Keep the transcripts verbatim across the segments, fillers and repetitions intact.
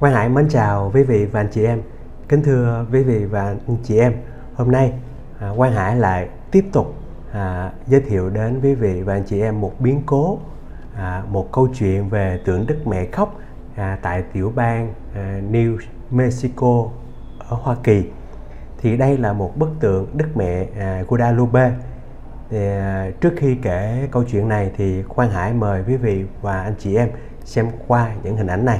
Quang Hải mến chào quý vị và anh chị em. Kính thưa quý vị và anh chị em, hôm nay à, Quang Hải lại tiếp tục à, giới thiệu đến quý vị và anh chị em một biến cố, à, một câu chuyện về tượng Đức Mẹ khóc à, tại tiểu bang à, New Mexico ở Hoa Kỳ. Thì đây là một bức tượng Đức Mẹ à, Guadalupe. Thì, à, trước khi kể câu chuyện này thì Quang Hải mời quý vị và anh chị em xem qua những hình ảnh này.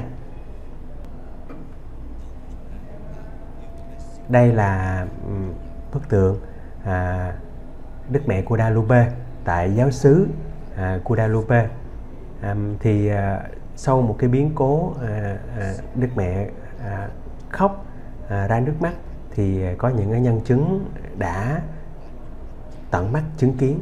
Đây là um, bức tượng à, Đức Mẹ Guadalupe tại giáo xứ à, Guadalupe. À, thì à, sau một cái biến cố à, à, Đức Mẹ à, khóc à, ra nước mắt thì có những nhân chứng đã tận mắt chứng kiến.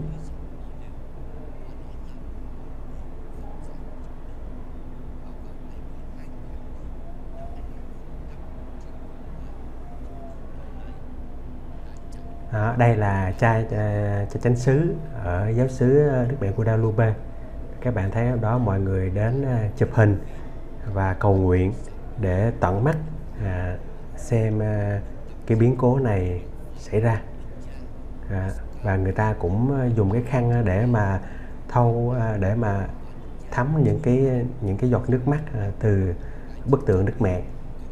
Đó, đây là cha, cha, cha chánh xứ ở giáo xứ Đức Mẹ Guadalupe. Các bạn thấy đó, mọi người đến chụp hình và cầu nguyện để tận mắt à, xem à, cái biến cố này xảy ra. À, và người ta cũng dùng cái khăn để mà thâu để mà thấm những cái những cái giọt nước mắt à, từ bức tượng Đức Mẹ.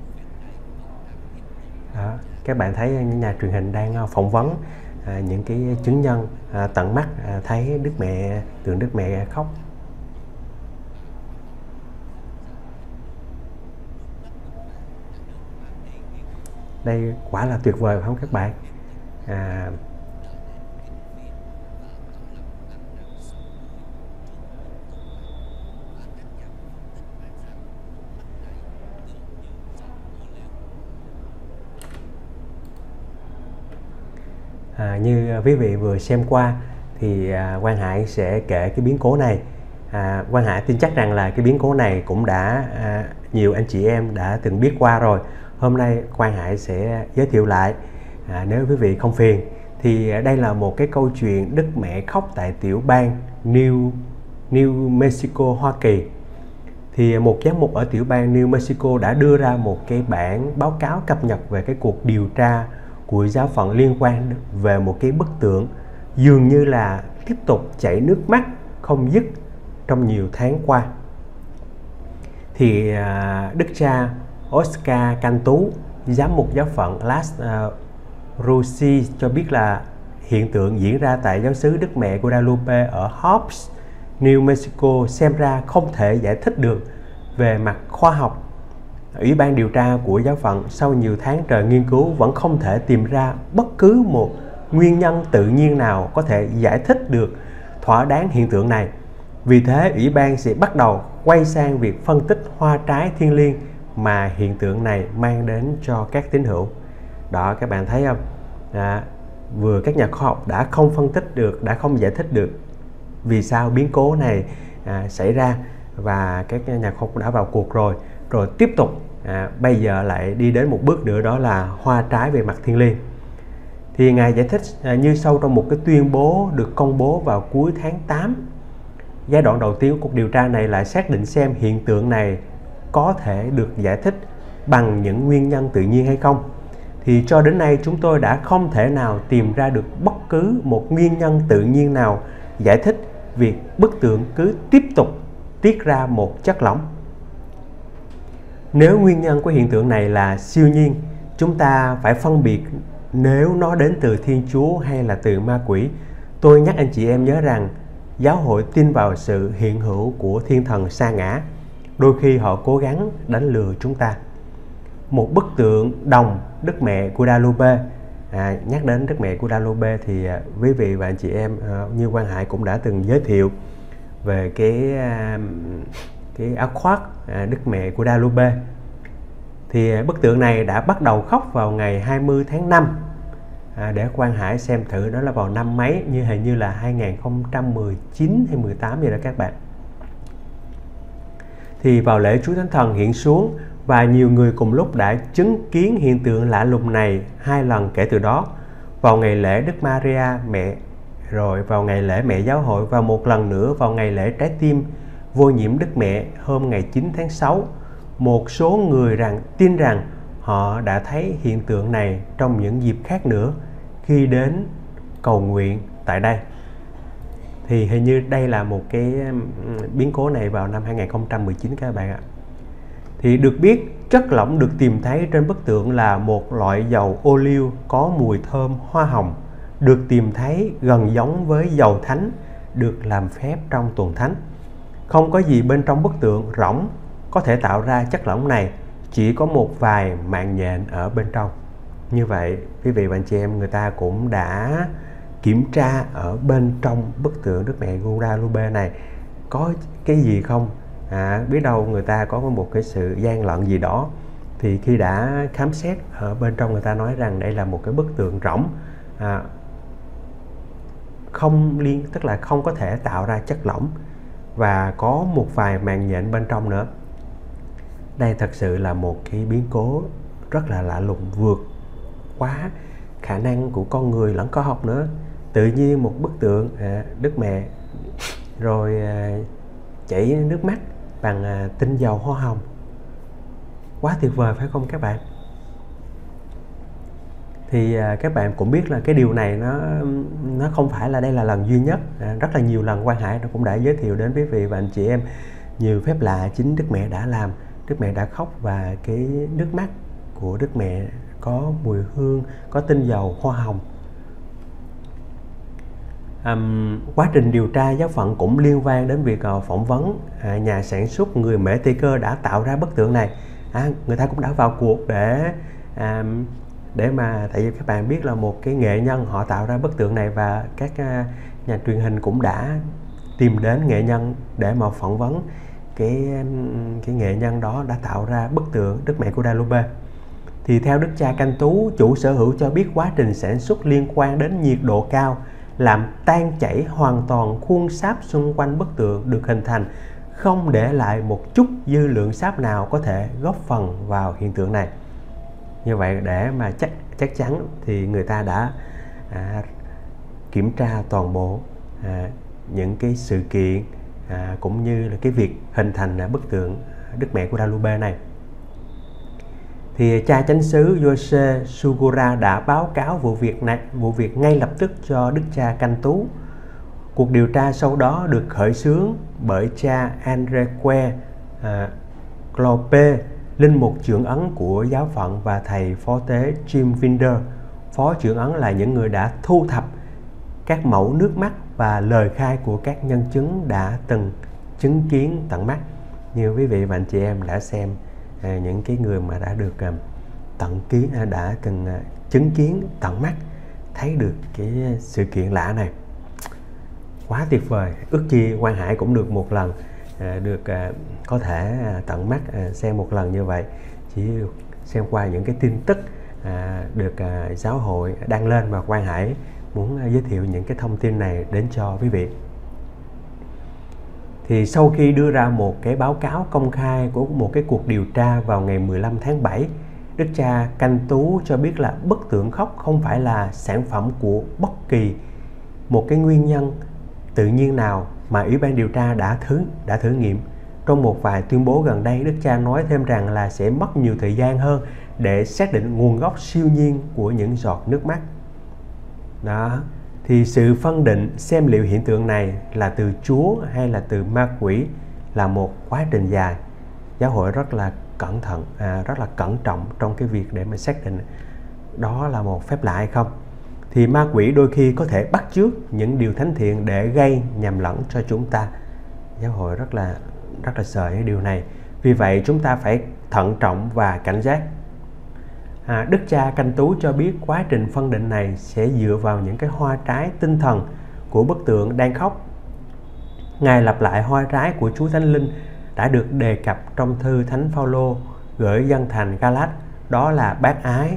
Đó, các bạn thấy nhà truyền hình đang phỏng vấn à, những cái chứng nhân à, tận mắt à, thấy Đức Mẹ, tượng Đức Mẹ khóc. Đây quả là tuyệt vời phải không các bạn? À, À, như quý vị vừa xem qua thì à, Quang Hải sẽ kể cái biến cố này. à, Quang Hải tin chắc rằng là cái biến cố này cũng đã à, nhiều anh chị em đã từng biết qua rồi. Hôm nay Quang Hải sẽ giới thiệu lại, à, nếu quý vị không phiền. Thì đây là một cái câu chuyện Đức Mẹ khóc tại tiểu bang New New Mexico, Hoa Kỳ. Thì một giám mục ở tiểu bang New Mexico đã đưa ra một cái bản báo cáo cập nhật về cái cuộc điều tra của giáo phận liên quan về một cái bức tượng dường như là tiếp tục chảy nước mắt không dứt trong nhiều tháng qua. Thì à, đức cha Oscar Cantu, giám mục giáo phận Las uh, Cruces cho biết là hiện tượng diễn ra tại giáo xứ Đức Mẹ Guadalupe ở Hobbs, New Mexico xem ra không thể giải thích được về mặt khoa học. Ủy ban điều tra của giáo phận sau nhiều tháng trời nghiên cứu vẫn không thể tìm ra bất cứ một nguyên nhân tự nhiên nào có thể giải thích được thỏa đáng hiện tượng này. Vì thế, ủy ban sẽ bắt đầu quay sang việc phân tích hoa trái thiên liêng mà hiện tượng này mang đến cho các tín hữu. Đó, các bạn thấy không? À, vừa các nhà khoa học đã không phân tích được, đã không giải thích được vì sao biến cố này à, xảy ra, và các nhà khoa học đã vào cuộc rồi. Rồi tiếp tục à, bây giờ lại đi đến một bước nữa, đó là hoa trái về mặt thiên liêng. Thì Ngài giải thích à, như sau trong một cái tuyên bố được công bố vào cuối tháng tám. Giai đoạn đầu tiên của cuộc điều tra này là xác định xem hiện tượng này có thể được giải thích bằng những nguyên nhân tự nhiên hay không. Thì cho đến nay chúng tôi đã không thể nào tìm ra được bất cứ một nguyên nhân tự nhiên nào giải thích việc bức tượng cứ tiếp tục tiết ra một chất lỏng. Nếu nguyên nhân của hiện tượng này là siêu nhiên, chúng ta phải phân biệt nếu nó đến từ Thiên Chúa hay là từ ma quỷ. Tôi nhắc anh chị em nhớ rằng giáo hội tin vào sự hiện hữu của thiên thần sa ngã. Đôi khi họ cố gắng đánh lừa chúng ta. Một bức tượng đồng Đức Mẹ Guadalupe, à, nhắc đến Đức Mẹ Guadalupe thì à, quý vị và anh chị em à, như Quang Hải cũng đã từng giới thiệu về cái à, cái áo khoác à, Đức Mẹ Guadalupe. Thì bức tượng này đã bắt đầu khóc vào ngày hai mươi tháng năm. À, để Quang Hải xem thử đó là vào năm mấy, như hình như là hai nghìn không trăm mười chín hay mười tám vậy đó các bạn. Thì vào lễ Chúa Thánh Thần hiện xuống và nhiều người cùng lúc đã chứng kiến hiện tượng lạ lùng này hai lần kể từ đó. Vào ngày lễ Đức Maria Mẹ, rồi vào ngày lễ Mẹ Giáo hội, và một lần nữa vào ngày lễ Trái tim vô nhiễm Đức Mẹ hôm ngày chín tháng sáu. một số người rằng tin rằng họ đã thấy hiện tượng này trong những dịp khác nữa khi đến cầu nguyện tại đây. Thì hình như đây là một cái biến cố này vào năm hai nghìn không trăm mười chín các bạn ạ. Thì được biết chất lỏng được tìm thấy trên bức tượng là một loại dầu ô liu có mùi thơm hoa hồng, được tìm thấy gần giống với dầu thánh được làm phép trong tuần thánh. Không có gì bên trong bức tượng rỗng có thể tạo ra chất lỏng này, chỉ có một vài mạng nhện ở bên trong. Như vậy quý vị và anh chị em, người ta cũng đã kiểm tra ở bên trong bức tượng Đức Mẹ Guadalupe này có cái gì không. À, biết đâu người ta có một cái sự gian lận gì đó, thì khi đã khám xét ở bên trong, người ta nói rằng đây là một cái bức tượng rỗng, à, không liên tức là không có thể tạo ra chất lỏng và có một vài màng nhện bên trong nữa. Đây thật sự là một cái biến cố rất là lạ lùng, vượt quá khả năng của con người lẫn khoa học nữa. Tự nhiên một bức tượng à, Đức Mẹ rồi à, chảy nước mắt bằng à, tinh dầu hoa hồng. Quá tuyệt vời phải không các bạn? Thì à, các bạn cũng biết là cái điều này nó nó không phải là đây là lần duy nhất. À, rất là nhiều lần Quang Hải nó cũng đã giới thiệu đến quý vị và anh chị em nhiều phép lạ chính Đức Mẹ đã làm. Đức Mẹ đã khóc và cái nước mắt của Đức Mẹ có mùi hương, có tinh dầu hoa hồng. Um, quá trình điều tra giáo phận cũng liên quan đến việc uh, phỏng vấn à, nhà sản xuất người Mễ Tây Cơ đã tạo ra bức tượng này. À, người ta cũng đã vào cuộc để à, để mà tại vì các bạn biết là một cái nghệ nhân họ tạo ra bức tượng này, và các uh, nhà truyền hình cũng đã tìm đến nghệ nhân để mà phỏng vấn cái cái nghệ nhân đó đã tạo ra bức tượng Đức Mẹ Guadalupe. Thì theo Đức cha Canh Tú, chủ sở hữu cho biết quá trình sản xuất liên quan đến nhiệt độ cao, làm tan chảy hoàn toàn khuôn sáp xung quanh bức tượng được hình thành, không để lại một chút dư lượng sáp nào có thể góp phần vào hiện tượng này. Như vậy để mà chắc chắc chắn thì người ta đã à, kiểm tra toàn bộ à, những cái sự kiện à, cũng như là cái việc hình thành à, bức tượng Đức Mẹ Guadalupe này. Thì cha chánh xứ Jose Sugura đã báo cáo vụ việc này, vụ việc ngay lập tức cho Đức cha Canh Tú. Cuộc điều tra sau đó được khởi xướng bởi cha Enrique à, Clope, linh mục trưởng ấn của giáo phận, và thầy phó tế Jim Winder, phó trưởng ấn, là những người đã thu thập các mẫu nước mắt và lời khai của các nhân chứng đã từng chứng kiến tận mắt. Như quý vị và anh chị em đã xem à, những cái người mà đã được à, tận kiến à, đã từng à, chứng kiến tận mắt, thấy được cái sự kiện lạ này. Quá tuyệt vời. Ước chi Quang Hải cũng được một lần à, được à, có thể à, tận mắt à, xem một lần như vậy. Chỉ xem qua những cái tin tức à, được à, giáo hội đăng lên, và Quang Hải muốn à, giới thiệu những cái thông tin này đến cho quý vị. Thì sau khi đưa ra một cái báo cáo công khai của một cái cuộc điều tra vào ngày mười lăm tháng bảy, Đức cha Canh Tú cho biết là bức tượng khóc không phải là sản phẩm của bất kỳ một cái nguyên nhân tự nhiên nào mà Ủy ban điều tra đã thử đã thử nghiệm. Trong một vài tuyên bố gần đây, Đức cha nói thêm rằng là sẽ mất nhiều thời gian hơn để xác định nguồn gốc siêu nhiên của những giọt nước mắt. Đó. Thì sự phân định xem liệu hiện tượng này là từ Chúa hay là từ ma quỷ là một quá trình dài. Giáo hội rất là cẩn thận, à, rất là cẩn trọng trong cái việc để mà xác định đó là một phép lạ hay không. Thì ma quỷ đôi khi có thể bắt chước những điều thánh thiện để gây nhầm lẫn cho chúng ta. Giáo hội rất là rất là sợ cái điều này. Vì vậy chúng ta phải thận trọng và cảnh giác. À, Đức cha Canh Tú cho biết quá trình phân định này sẽ dựa vào những cái hoa trái tinh thần của bức tượng đang khóc. Ngài lặp lại hoa trái của Chúa Thánh Linh đã được đề cập trong thư Thánh Phaolô gửi dân thành Galat, đó là bác ái,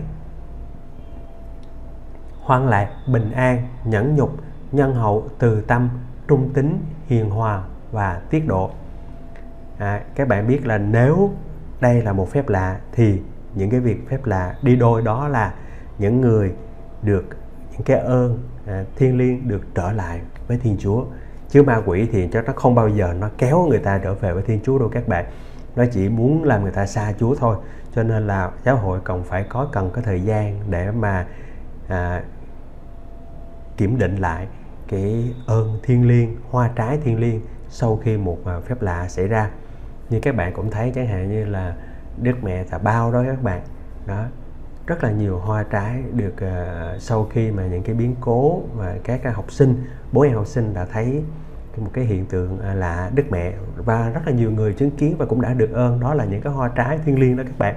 hoan lạc, bình an, nhẫn nhục, nhân hậu, từ tâm, trung tín, hiền hòa và tiết độ. À, các bạn biết là nếu đây là một phép lạ thì những cái việc phép lạ đi đôi đó là những người được những cái ơn à, thiêng liêng được trở lại với Thiên Chúa. Chứ ma quỷ thì chắc nó không bao giờ nó kéo người ta trở về với Thiên Chúa đâu các bạn. nó chỉ muốn làm người ta xa Chúa thôi. Cho nên là giáo hội cần phải có cần có thời gian để mà à, kiểm định lại cái ơn thiêng liêng, hoa trái thiêng liêng sau khi một phép lạ xảy ra. Như các bạn cũng thấy, chẳng hạn như là Đức Mẹ Tà Bao đó các bạn, đó, rất là nhiều hoa trái được uh, sau khi mà những cái biến cố và các học sinh, bố em học sinh đã thấy một cái hiện tượng uh, lạ Đức Mẹ, và rất là nhiều người chứng kiến và cũng đã được ơn, đó là những cái hoa trái thiêng liêng đó các bạn.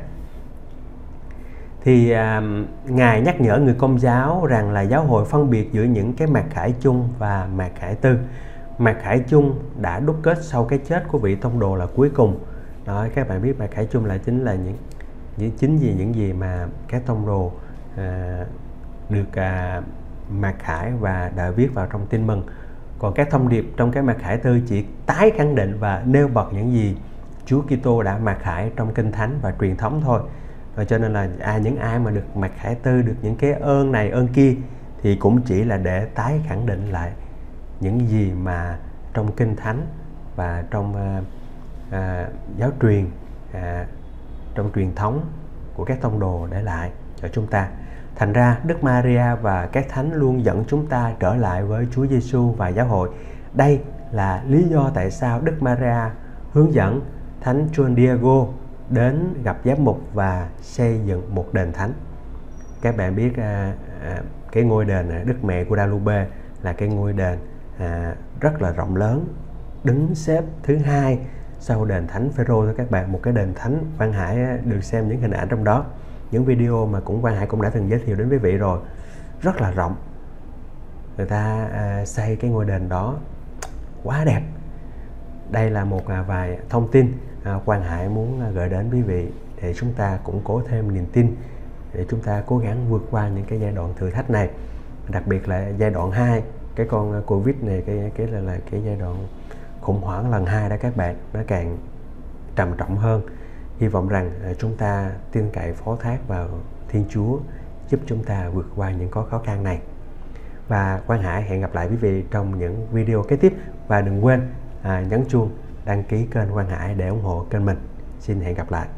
Thì uh, Ngài nhắc nhở người Công giáo rằng là giáo hội phân biệt giữa những cái mặc khải chung và mặc khải tư. Mặc khải chung đã đúc kết sau cái chết của vị tông đồ là cuối cùng. Đó, các bạn biết mặc khải chung là chính là những những chính gì những gì mà các tông đồ à, được à, mặc khải và đã viết vào trong Tin Mừng. Còn các thông điệp trong cái mặc khải tư chỉ tái khẳng định và nêu bật những gì Chúa Kitô đã mặc khải trong Kinh Thánh và truyền thống thôi. Và cho nên là à, những ai mà được mặc khải tư, được những cái ơn này ơn kia, thì cũng chỉ là để tái khẳng định lại những gì mà trong Kinh Thánh và trong à, à, giáo truyền, à, trong truyền thống của các tông đồ để lại cho chúng ta. Thành ra Đức Maria và các thánh luôn dẫn chúng ta trở lại với Chúa Giêsu và giáo hội. Đây là lý do tại sao Đức Maria hướng dẫn Thánh Juan Diego đến gặp giám mục và xây dựng một đền thánh. Các bạn biết à, à, cái ngôi đền Đức Mẹ Guadalupe là cái ngôi đền à, rất là rộng lớn, đứng xếp thứ hai sau đền Thánh Phêrô. Các bạn, một cái đền thánh, Quang Hải được xem những hình ảnh trong đó, những video mà cũng Quang Hải cũng đã từng giới thiệu đến quý vị rồi, rất là rộng. Người ta à, xây cái ngôi đền đó quá đẹp. Đây là một à, vài thông tin à, Quang Hải muốn à, gửi đến quý vị để chúng ta củng cố thêm niềm tin, để chúng ta cố gắng vượt qua những cái giai đoạn thử thách này, đặc biệt là giai đoạn hai, cái con Covid này, cái cái là, là cái giai đoạn khủng hoảng lần hai đó các bạn, nó càng trầm trọng hơn. Hy vọng rằng chúng ta tin cậy phó thác vào Thiên Chúa giúp chúng ta vượt qua những có khó khăn này. Và Quang Hải hẹn gặp lại quý vị trong những video kế tiếp, và đừng quên à, nhấn chuông đăng ký kênh Quang Hải để ủng hộ kênh mình. Xin hẹn gặp lại.